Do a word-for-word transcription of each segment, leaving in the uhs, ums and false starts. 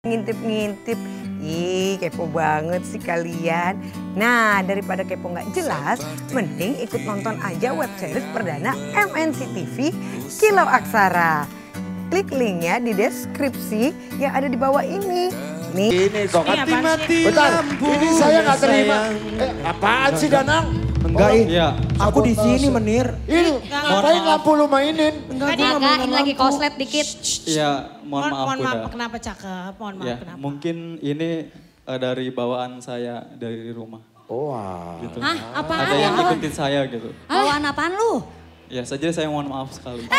ngintip-ngintip. Ih, kepo banget sih kalian. Nah, daripada kepo nggak jelas, mending ikut nonton aja web series perdana M N C T V Kilau Aksara. Klik linknya di deskripsi yang ada di bawah ini. Nih. Ini kok mati-mati bentar, lampu. ini saya nggak terima. Eh, apaan sih Danang? Enggak, oh, iya. Aku di sini Menir. Ini ngapain lampu lu mainin? Enggak, enggak, ini lagi koslet dikit. Iya, mohon maaf mohon maaf udah. kenapa cakep, mohon maaf Ya, kenapa. mungkin ini uh, dari bawaan saya dari rumah. Oh, wow. Gitu. Hah, apaan? Ada yang ngikutin saya gitu. Bawaan apaan lu? Ya saja saya mohon maaf sekali.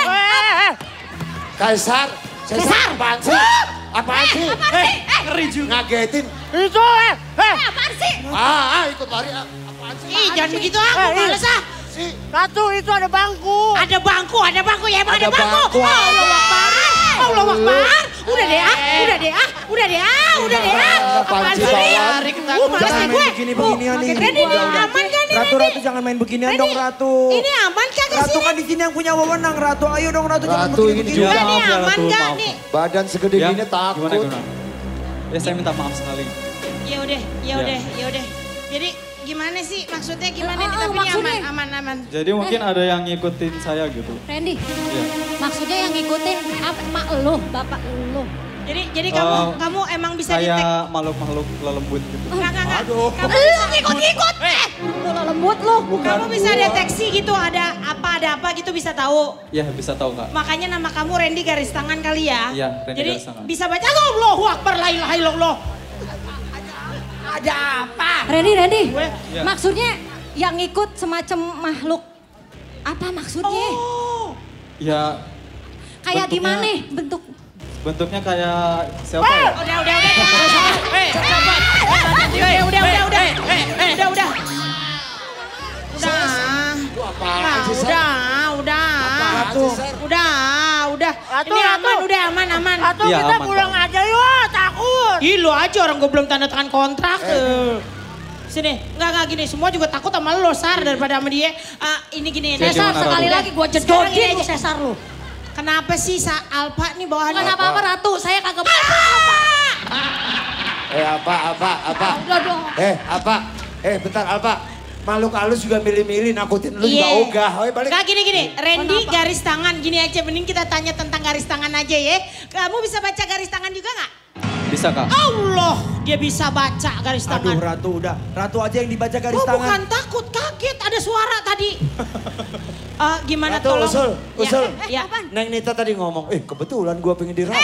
Kaisar, Kaisar apaan sih? Apaan sih? Apaan sih? Ngeri juga. Ngagetin. Itu eh. Eh, apaan sih? Ah, ah ikut lari. ah. Apaan sih? Ih, jangan begitu aku, Eh, males ah. Si, Ratu itu ada bangku. Ada bangku, ada bangku, ya emang ada, Ada bangku. bangku. Allah Akbar, Allah Akbar. Udah deh ah, udah deh ah, udah deh ah, udah deh ah. Apaan Apaan sih, sih? Bawang? Uh, males Jangan deh main gue. begini-beginian nih. Randy, ini aman gak nih Ratu, Randy? Ratu jangan main beginian Randy, dong Ratu. Ini aman kagak Ratu sih? kan di sini yang punya wewenang Ratu. Ayo dong Ratu, jangan Ratu, ini begini-begini. juga. Ini Maaf ya, aman Ratu, gak maaf. nih? badan segede Ya, gini takut. gimana gimana? Ya saya minta maaf sekali. Ya udah, ya Ya. udah, ya udah. Jadi gimana sih maksudnya gimana Eh, nih oh, tapi ini maksudnya? aman, aman, aman. Jadi mungkin ada yang ngikutin saya gitu. Randy, Ya. maksudnya yang ngikutin apa, mak lu, bapak lu. Jadi jadi kamu Oh, kamu emang bisa di Kayak makhluk-makhluk lelembut gitu. Enggak, enggak, enggak. Aduh. Kamu bisa ngikut-ngikut. Eh, Lu lo lembut lu. kamu bisa deteksi gitu ada apa ada apa gitu bisa tahu. Ya bisa tahu Kak. Makanya nama kamu Randy garis tangan kali ya. Iya, Randy Jadi garis tangan. bisa baca Allahu Akbar la ilaha illallah. Ada apa? Randy, Randy. Gue- Ya. Maksudnya yang ngikut semacam makhluk. Apa maksudnya? Oh. Ya Kayak bentuknya- gimana bentuk? bentuknya kayak siapa ya? Udah, udah, udah. Udah, udah, udah, udah. Udah, udah. Udah. Itu apaan Nah, sih, Sar? udah, udah. Apaan sih, Sar? Udah, udah. Ratu, Ini Ratu. aman, udah aman, aman. Ratu Iya, kita aman, pulang Pak. aja yuk, takut. Ih, lu aja orang gue belum tanda tangan kontrak. Eh. Sini, enggak, enggak gini. Semua juga takut sama lo, Sar, daripada sama dia. Ah, ini gini. Jadi Cesar, gimana, sekali Ratu? lagi gua Sekarang jedodin gini lu aja. Cesar lu. Kenapa sih Sa Alpa nih bawahannya? Bukan apa-apa Ratu, saya kagak apa. Eh apa, apa, apa? Udah dong. Eh apa? Eh bentar Alpa. Makhluk halus juga milih-milih nakutin lu juga Iya. ogah. Ayo balik. Enggak gini gini, Randy Kenapa? garis tangan gini aja. Mending kita tanya tentang garis tangan aja ya. Kamu bisa baca garis tangan juga nggak? Bisa Kak. Allah, dia bisa baca garis Aduh tangan. Ratu udah. Ratu aja yang dibaca garis Oh tangan. bukan takut, kaget ada suara tadi. Ah, gimana Ratu, tolong? usul, usul. Ya, ya. Neng Nita tadi ngomong, eh kebetulan gua pengen dirap.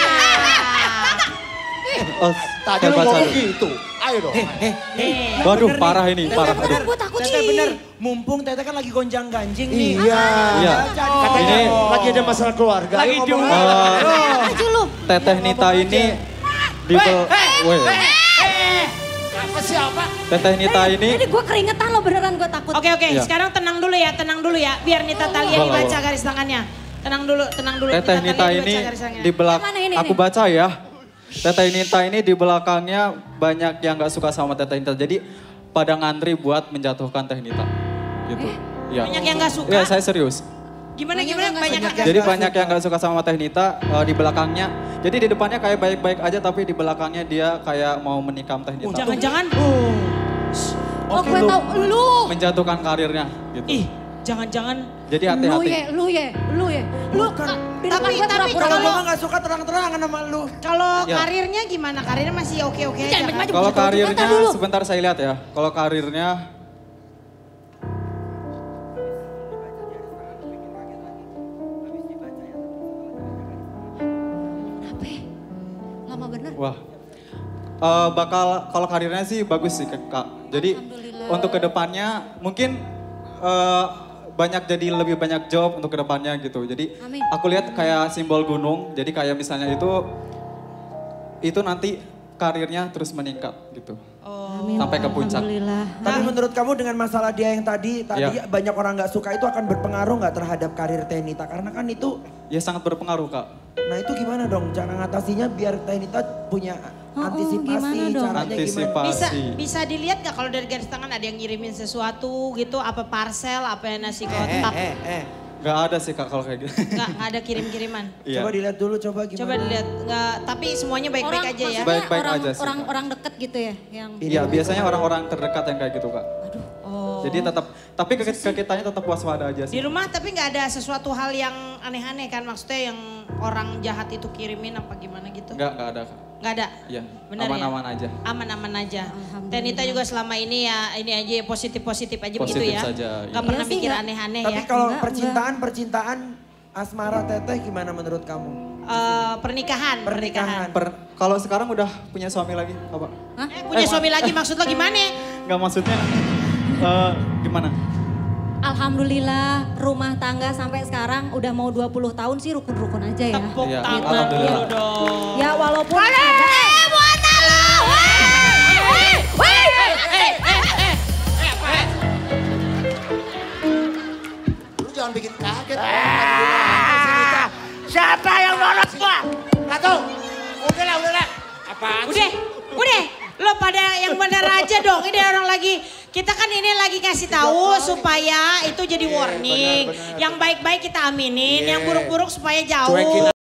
Oh, Tadi saya lu baca ngomong dulu. gitu. Ayo dong. Eh, Waduh, parah ini, parah. Aduh. Gua takut Teteh sih. bener, mumpung Teteh kan lagi gonjang ganjing nih. Iya. Iya. Katanya Ini- lagi ada masalah keluarga. Lagi Ayo ngomong. diulang. Eh, Maju lu. Teteh Nita ini di bel- Weh. Apa siapa? Teteh Nita ini Jadi gua keringetan lo beneran gua takut. Oke oke, Iya. sekarang tenang dulu ya, tenang dulu ya. Biar Nita Talia Boleh, dibaca boleh. garis tangannya. Tenang dulu, tenang dulu. Teteh Nita Nita Talia ini dibaca garis tangannya. di belak Yang mana ini aku nih? baca ya. Teteh Nita ini di belakangnya banyak yang nggak suka sama Teteh Nita. Jadi pada ngantri buat menjatuhkan Teh Nita. Gitu. Ya. Banyak yang nggak suka? Iya, saya serius. Gimana Banyak gimana yang nggak banyak suka. yang Jadi banyak yang nggak suka sama Teh Nita eh, di belakangnya. Jadi di depannya kayak baik-baik aja tapi di belakangnya dia kayak mau menikam Teh Nita. Jangan-jangan, Oh gue tau lu. Menjatuhkan karirnya gitu. ih jangan-jangan. Jadi Lu hati-hati. ye, lu ye, lu ye. Lu Bukan. ka- di depan Tapi- gua tapi pura-pura Kalau Kalau- gua gak suka terang-terangan sama lu. Kalau Ya. karirnya gimana? Karirnya masih oke-oke aja Jangan kan? maju. Kalau Bisa tahu juga, karirnya tar dulu. sebentar saya lihat ya. Kalau karirnya Apa ya? Lama bener. wah eh, bakal kalau karirnya sih bagus sih Kak. Jadi Alhamdulillah. untuk kedepannya mungkin eh, banyak jadi lebih banyak job untuk kedepannya gitu. Jadi Amin. aku lihat kayak simbol gunung. Jadi kayak misalnya itu itu nanti karirnya terus meningkat gitu. Amin. Sampai ke puncak. Alhamdulillah. Tapi menurut kamu dengan masalah dia yang tadi, tadi Ya. banyak orang gak suka itu akan berpengaruh gak terhadap karir Teh Nita? Karena kan itu, Ya sangat berpengaruh Kak. nah itu gimana dong cara ngatasinya biar Teh Nita punya Oh, oh, antisipasi, gimana dong? caranya gimana? Antisipasi. Bisa bisa dilihat gak kalau dari garis tangan ada yang ngirimin sesuatu gitu, apa parcel, apa yang nasi Eh, kotak. eh, eh, Gak ada sih Kak kalau kayak gitu. Nggak, nggak ada kirim-kiriman. Iya. Coba dilihat dulu, coba gimana. Coba dilihat, nggak, tapi semuanya baik-baik aja ya. maksudnya Baik-baik orang, aja sih, orang, Kak. orang deket gitu ya? Yang... Iya biasanya orang-orang terdekat yang kayak gitu Kak. Oh. Jadi tetap, tapi ke, ke kitanya tetap waspada aja Di sih. rumah tapi nggak ada sesuatu hal yang aneh-aneh kan? Maksudnya yang orang jahat itu kirimin apa gimana gitu? Enggak, enggak ada Kak. Nggak ada? Iya, Benar aman-aman ya? aja. Aman-aman aja. Alhamdulillah. Tenita juga selama ini ya ini aja positif-positif aja begitu Positif ya. saja, Gak iya. pernah Iya sih, mikir nggak. aneh-aneh Tapi ya. kalau Enggak, percintaan, percintaan asmara Teteh gimana menurut kamu? Eh, pernikahan, pernikahan. Pernikahan. Per- kalau sekarang udah punya suami lagi apa? Eh, punya suami lagi maksud lo gimana? Enggak maksudnya, eh, gimana? Alhamdulillah rumah tangga sampai sekarang udah mau dua puluh tahun sih rukun-rukun aja ya. Tepuk Iya, tangan alhamdulillah. dulu dong. Ya walaupun ada... buat Lu jangan bikin kaget. Siapa yang nolak gua? Ratu, udah lah, udah lah. Apaan sih? Udah, udah. Lo pada yang bener aja dong. Ini orang lagi, kita kan ini lagi kasih tahu supaya itu jadi warning. Yang baik-baik kita aminin, yang buruk-buruk supaya jauh. Cuekin